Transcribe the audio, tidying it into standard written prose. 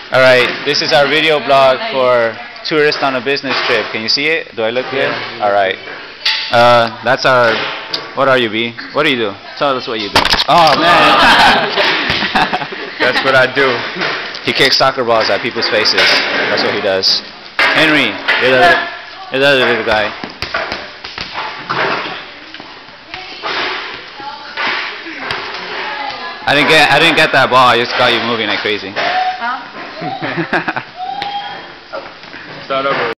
Alright, this is our video blog for tourists on a business trip. Can you see it? Do I look good? Yeah. Alright. That's our... What are you, B? What do you do? Tell us what you do. Oh man. That's what I do. He kicks soccer balls at people's faces. That's what he does. Henry, you're the other little guy. I didn't get that ball. I just got you moving like crazy. Huh? Start over.